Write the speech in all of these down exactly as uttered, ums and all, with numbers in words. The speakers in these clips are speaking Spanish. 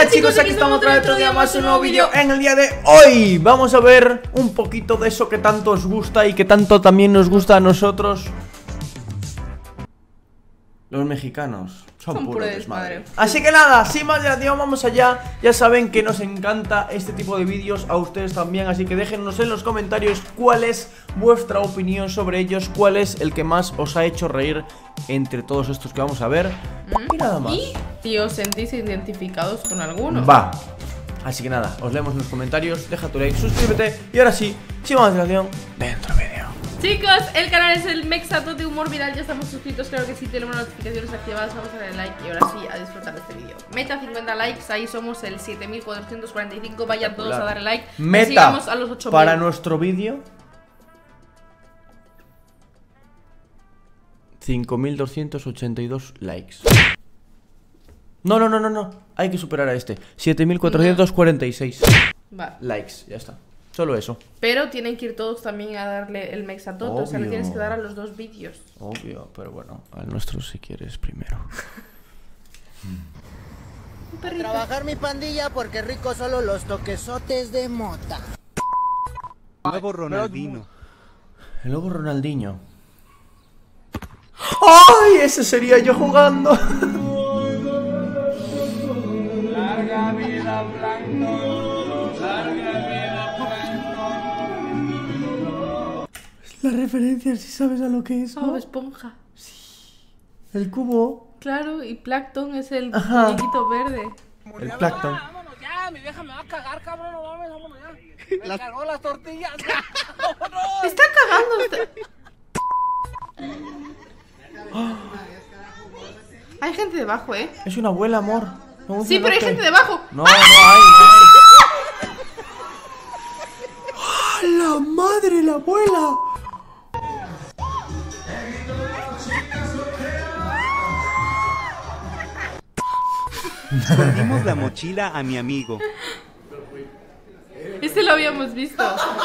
Hola chicos, aquí estamos otra vez otro día más, un nuevo vídeo. En el día de hoy vamos a ver un poquito de eso que tanto os gusta y que tanto también nos gusta a nosotros, los mexicanos. Son, Son puro desmadre. desmadre Así que nada, sin más dilación, vamos allá. Ya saben que nos encanta este tipo de vídeos, a ustedes también. Así que déjennos en los comentarios cuál es vuestra opinión sobre ellos, cuál es el que más os ha hecho reír entre todos estos que vamos a ver. ¿Mm? Y nada más. ¿Y si os sentís identificados con alguno? Va. Así que nada, os leemos en los comentarios, deja tu like, suscríbete. Y ahora sí, sin más dilación, dentro vídeo. Chicos, el canal es el Mexatot de Humor Viral. Ya estamos suscritos, claro que sí, tenemos las notificaciones activadas. Vamos a darle like y ahora sí, a disfrutar de este vídeo. Meta cincuenta likes, ahí somos el siete mil cuatrocientos cuarenta y cinco. Vayan todos a darle like. Meta a los ocho mil. Para nuestro vídeo cinco mil doscientos ochenta y dos likes. No, no, no, no, no. Hay que superar a este. siete mil cuatrocientos cuarenta y seis vale. likes, ya está. Solo eso. Pero tienen que ir todos también a darle el Mexatot. O sea, le tienes que dar a los dos vídeos. Obvio, pero bueno, al nuestro si quieres primero. Trabajar mi pandilla porque rico solo los toquesotes de mota. El nuevo Ronaldinho. El nuevo Ronaldinho. ¡Ay! Ese sería yo jugando. Larga vida blanco. Larga vida blanco. La referencia, si sabes a lo que es, ¿no? Oh, esponja. Sí. El cubo. Claro, y Plankton es el muñequito verde. El Plankton. Vámonos ya, mi vieja me va a cagar, cabrón, no mames, vámonos ya. Me las... cargó las tortillas. ¡Vámonos! Está cagando usted. Hay gente debajo, ¿eh? Es una abuela, amor. No, sí, pero hay gente debajo. No, no hay, no hay. ¡Ah, la madre, la abuela! Escondimos la mochila a mi amigo. Este lo habíamos visto.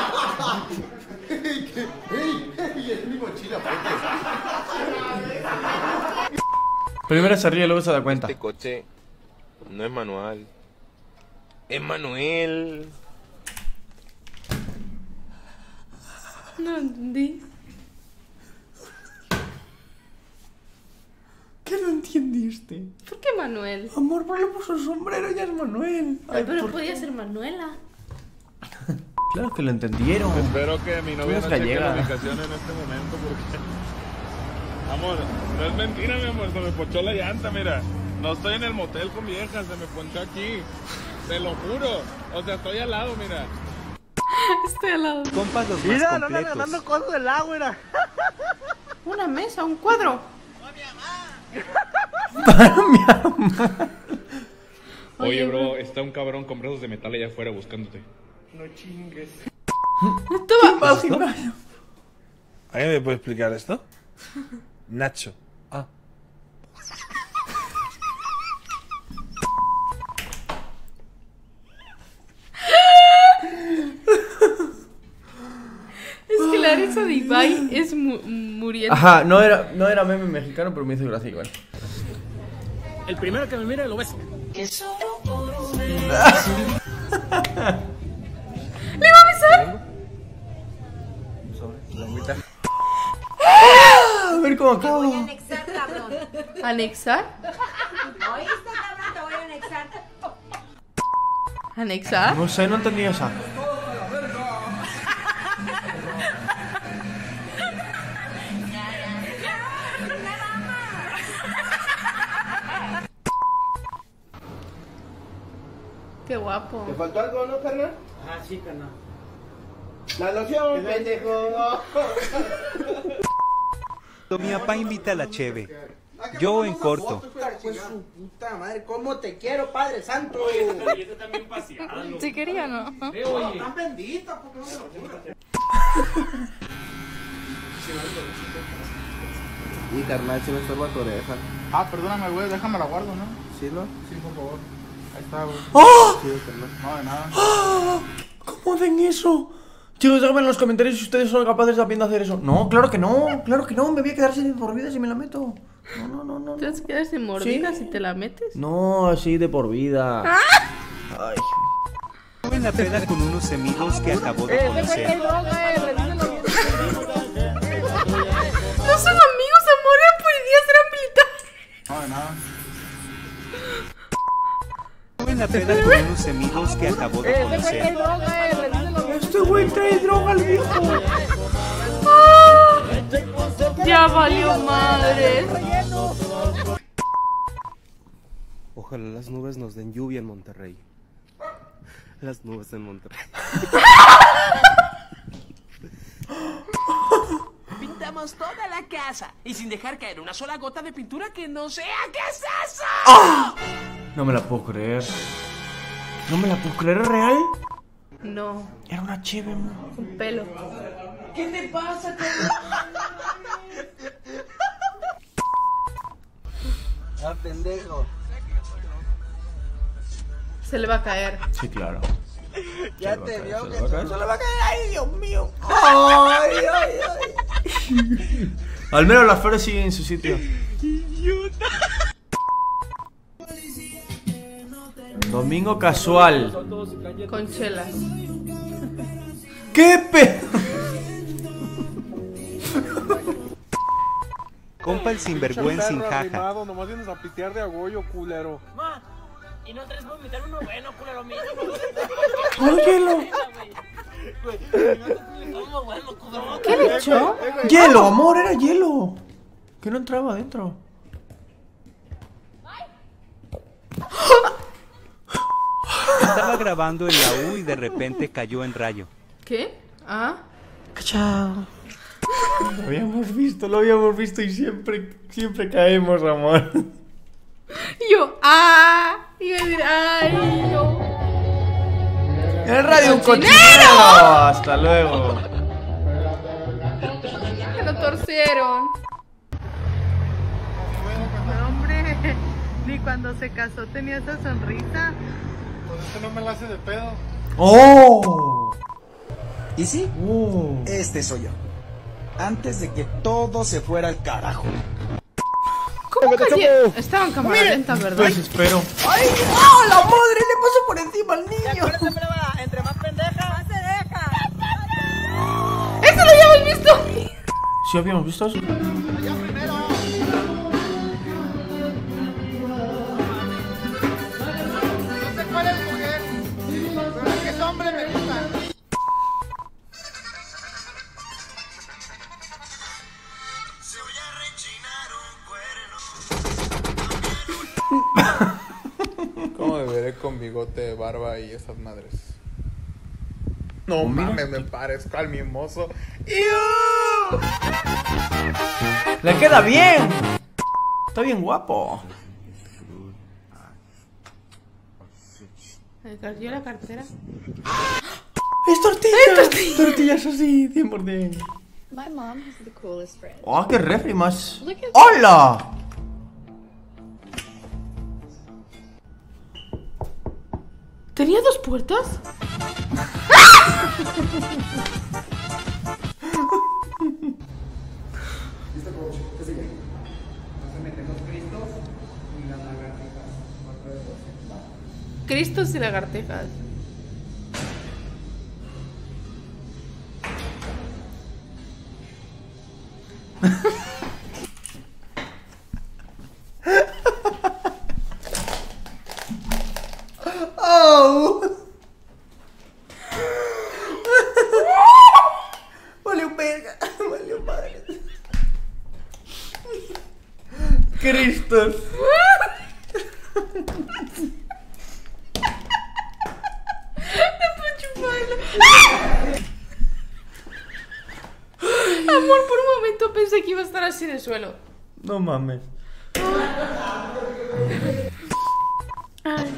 Primero se ríe y luego se da cuenta. Este coche no es manual, es Manuel. No entendí. ¿Qué no entendiste? ¿Por qué Manuel? Amor, por le puso el sombrero, ya es Manuel. Ay, pero por... podía ser Manuela. Claro que lo entendieron. Espero que mi novia no cheque la ubicación en este momento porque... Amor, no es mentira, mi amor, se me ponchó la llanta, mira. No estoy en el motel con mi vieja, se me ponchó aquí. Te lo juro. O sea, estoy al lado, mira. Estoy al lado. Compas los mira, más no andan ganando cosas del agua, mira. Una mesa, un cuadro. Para mi mamá. Oye, bro, está un cabrón con brazos de metal allá afuera buscándote. No chingues. Estaba... ¿Alguien me puede explicar esto? Nacho. Ah. Es que la risa de Ibai es mu muriendo. Ajá, no era, no era meme mexicano, pero me hizo gracia igual. El primero que me mire lo beso. ¿Le va a besar? A ver cómo acaba. Te voy a anexar, cabrón. ¿Anexar? ¿Oíste, cabrón? Te voy a anexar. ¿Anexar? No sé, no entendí esa. Qué guapo. ¿Te faltó algo, no, carnal? Ah, sí, carnal. La loción, pendejo. Mi papá invita a la cheve. Yo en corto. Pues su puta madre, ¿cómo te quiero, Padre Santo? Y este también paseando. Si quería, ¿no? Eh, oye. Tan bendita, ¿por qué no me lo juro? Y carnal, si me estorba tu oreja. Ah, perdóname, güey, déjame la guardo, ¿no? ¿Sí, no? Sí, por favor. Ahí está, güey. ¡Oh! Sí, carnal. No, de nada. ¡Oh! ¿Cómo hacen eso? Chicos, déjenme en los comentarios si ustedes son capaces también de hacer eso. No, claro que no, claro que no. Me voy a quedar sin por vida si me la meto. No, no, no, no. ¿Te vas a quedar sin mordida ¿Sí? si te la metes? No, así de por vida. ¡Ah! Ay. Estuve en la peda con unos amigos que acabo de conocer. No son amigos, amor, eran policías, eran militares. No, de nada. Estuve en la peda con unos amigos que acabo de conocer. Este güey trae droga al viejo. Ya valió madre. Ojalá las nubes nos den lluvia en Monterrey. Las nubes en Monterrey. Pintamos toda la casa y sin dejar caer una sola gota de pintura que no sea. ¿Qué es eso? ¡Ah! No me la puedo creer. No me la puedo creer, ¿es real? No. Era una cheve, amor. Un pelo. ¿Qué te pasa, Ah, pendejo. Se le va a caer. Sí, claro. Ya te vio que Se le va a caer. ¡Ay, Dios mío! ¡Ay, ay, ay! Al menos las flores siguen en su sitio. Domingo casual. Con chelas. ¡Qué pe... Compa el sinvergüenza sin jaja. Nomás vienes a pitear de agollo, culero. Ma, y no traes para invitar uno bueno, culero mío. ¡Ay, hielo! ¿Qué le echó? ¡Hielo, amor! Era hielo. Que no entraba adentro. Estaba grabando en la U y de repente cayó en rayo. ¿Qué? Ah. Chao. Lo habíamos visto, lo habíamos visto y siempre, siempre caemos, amor. Y yo, ah. Iba a decir, ay, yo. ¡El radio un cochinero! Hasta luego. Que lo torcieron. Hombre, ni cuando se casó tenía esa sonrisa. Pues este no me la hace de pedo. ¡Oh! ¿Y sí? Uh. Este soy yo. Antes de que todo se fuera al carajo. ¿Cómo cayeron? Estaban cámara lenta, ¿verdad? Pues espero. ¡Ay! ¡Ah! ¡La madre! Le pasó por encima al niño. Entre más pendeja, más se deja. ¡Eso lo habíamos visto! ¿Sí habíamos visto eso? Yo primero. No sé cuál es mujer, pero el que es hombre me gusta. ¿Cómo me veré con bigote, barba y esas madres? No mames, me parezco al mimoso. ¡Le queda bien! Está bien guapo. ¿Yo la cartera? ¡Es tortilla! ¡Es tortilla! Tortillas así, cien por ciento. My mom has the coolest fridge. ¡Oh, qué refri más! ¡Hola! ¿Tenía dos puertas? Cristos y lagartijas. ¡Oh! Valió verga, valió madre. Cristos. Amor, por un momento pensé que iba a estar así en el suelo. No mames. Ay.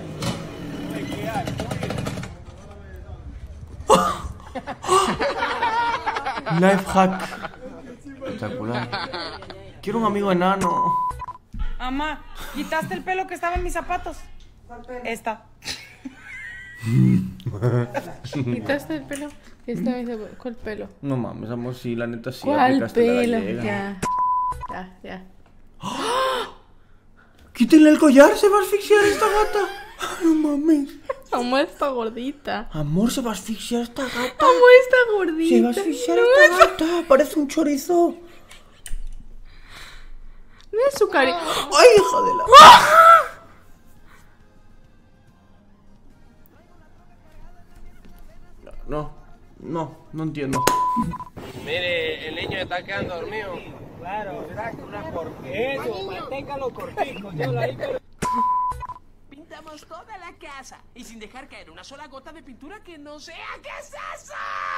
Life hack. Espectacular. Quiero un amigo enano. Mamá, ¿quitaste el pelo que estaba en mis zapatos? Esta. ¿Quitaste el pelo? Esta vez ¿cuál pelo? No mames, amor, sí, la neta sí. ¿Cuál pelo? Ya. Ya, ya. ¡Oh! ¡Quítenle el collar! ¡Se va a asfixiar esta gata! ¡No mames! Amor está gordita. Amor, se va a asfixiar esta gata. Amor está gordita. Se va a asfixiar no, esta gata. Parece un chorizo. Mira su cariño. ¡Ay, hija de la... No, no, no entiendo. Mire, el niño está quedando dormido. Claro, será que una porquería. Eso, manténgalo cortico. Yo la ahí, pero... Pintamos toda la casa y sin dejar caer una sola gota de pintura que no sea. ¿Qué es eso?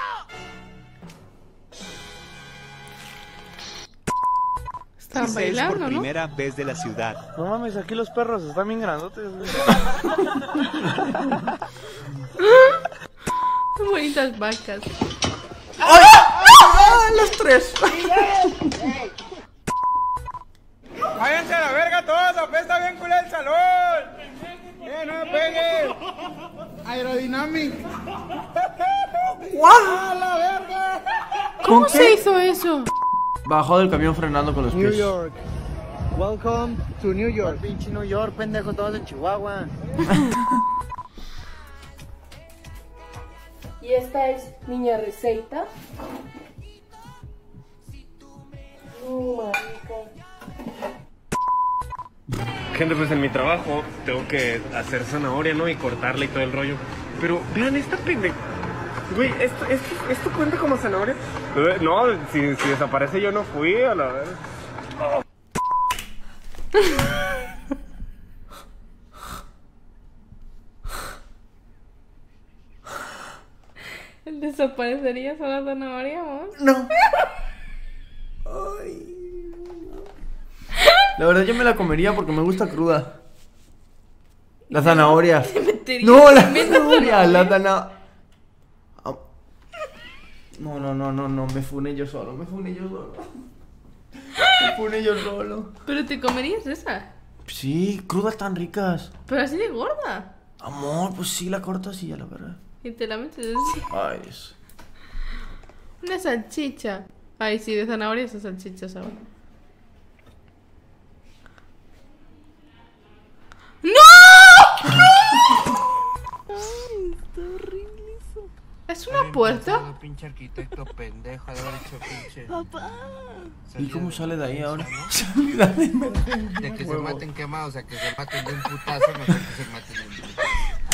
Están bailando, por ¿no? primera vez de la ciudad. No mames, aquí los perros están bien grandotes. Qué bonitas vacas. ¡Ay! ¡Ah! ¡Las tres! ¡Váyanse a la verga todos! ¡Apesta bien culé el salón! ¡Eh, no me pegue! ¡Aerodynamic! ¡Guau! ¡A la verga! ¿Cómo ¿Con se qué? hizo eso? Bajó del camión frenando con los New pies. York. Welcome to New York. Pinche New York, pendejo, todos en Chihuahua. Y esta es Niña Receita. No, marica. Gente, pues en mi trabajo tengo que hacer zanahoria, ¿no? Y cortarla y todo el rollo. Pero vean esta pendeja. Güey, ¿esto, esto, ¿esto cuenta como zanahoria? Eh, No, si, si desaparece yo no fui, a la verdad. Oh. ¿Desaparecería solo la zanahoria, amor? No. Ay. La verdad yo me la comería porque me gusta cruda. La zanahoria. No, la zanahoria, la zanahoria. No, no, no, no, no, me funé yo solo, me funé yo solo. Me funé yo solo. ¿Pero te comerías esa? Sí, crudas tan ricas. Pero así de gorda. Amor, pues sí, la cortas y ya la verdad. Y te la metes así. Ay, Dios. Una salchicha. Ay, sí, de zanahoria esas salchichas ahora. ¡No! Ay, está horrible eso. ¿Es una puerta? Un pinche arquitecto pendejo de haber hecho pinche. Papá. ¿Y cómo sale de ahí ahora? Sale de ahí, me De que se maten quemados, a que se maten de un putazo, mejor que se maten de un putazo.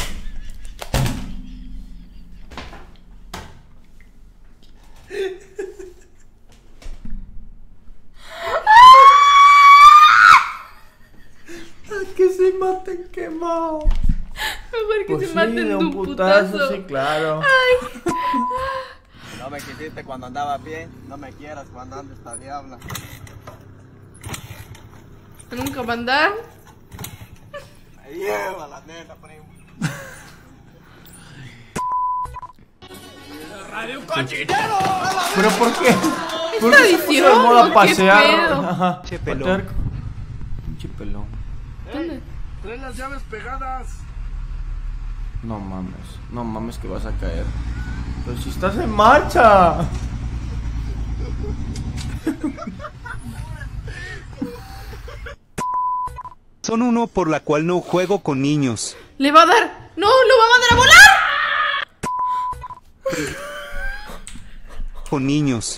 Que se maten quemados. Mejor que Pues se sí, maten de un putazo. Sí, claro. Ay. No me quisiste cuando andaba bien, no me quieras cuando andes esta diabla. Nunca va a andar. Me lleva la nena, primo. ¡Radio Cochinero! ¿Pero por qué? ¿Por Esta qué se puso de moda edición, pasear? ¿qué pedo? Ajá. Che pelón. Patear- Pinche pelón. ¿Dónde? Trae las llaves pegadas. No mames, no mames que vas a caer. Pero si estás en marcha. Son uno por la cual no juego con niños. ¡Le va a dar! ¡No! ¡Lo va a mandar a volar! Con niños.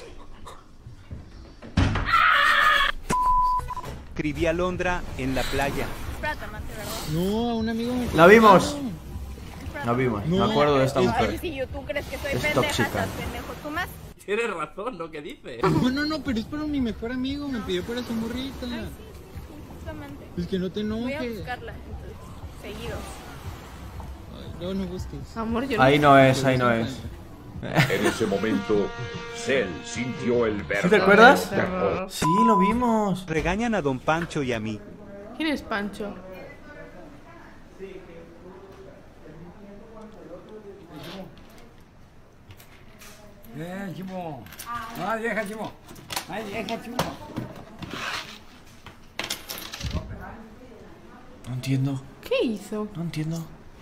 Escribí a Londra en la playa. No, a un amigo me... La vimos. La vimos, No. me acuerdo de esta Es- mujer. Sencillo, tú crees que soy Es pendeja, tóxica. estás pendejo. ¿Tú más? Tienes razón lo que dice. No, no, no, pero es para mi mejor amigo, me pidió para su morrita. Justamente. Es que no te Voy a enojes. buscarla, entonces, seguido. Ay, no, no busques. Amor, yo Ahí no es, ahí no es. En ese momento, Cell sintió el ¿Sí verdadero te acuerdas? terror. Sí, lo vimos. Regañan a Don Pancho y a mí. ¿Quién es Pancho? Eh, Chimo. No, vieja, Chimo. Ay, vieja, Chimo. No entiendo, ¿Qué hizo? no entiendo.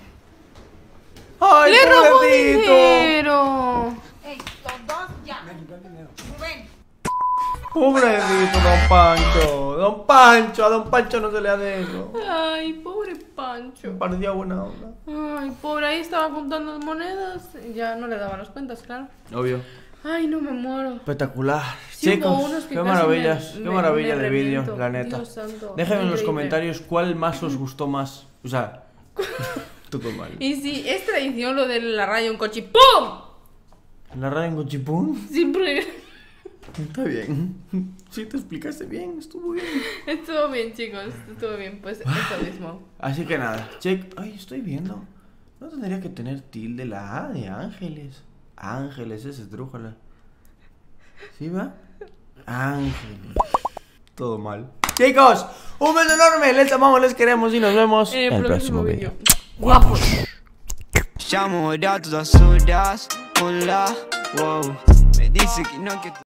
¡Ay, ¡Le robó pobrecito! dinero! Ey, los dos ya. Rubén. Pobrecito Don Pancho. Don Pancho, a Don Pancho no se le hace eso. Ay, pobre Pancho. Me parecía buena onda. Ay, pobre, ahí estaba contando monedas. Y ya no le daban las cuentas, claro. Obvio. Ay, no me muero. Espectacular. Sí, chicos, qué maravillas, me, qué me, maravilla me de vídeo, reviento. la neta. Dios santo, déjenme en los increíble. comentarios cuál más os gustó más. O sea, todo mal. Y si es tradición lo de la radio un coche, ¡pum! ¿La radio en Cochipún? Siempre. Está bien. Sí, te explicaste bien, estuvo bien. Estuvo bien, chicos, estuvo bien. Pues eso mismo. Así que nada, check. Ay, estoy viendo. No tendría que tener tilde la A de Ángeles. Ángeles, ese esdrújala. ¿Sí va? Ángeles. Todo mal. Chicos, un beso enorme. Les amamos, les queremos y nos vemos en el próximo vídeo. Guapos. Siamo odiati da sodas, hola, wow. Me dice que no que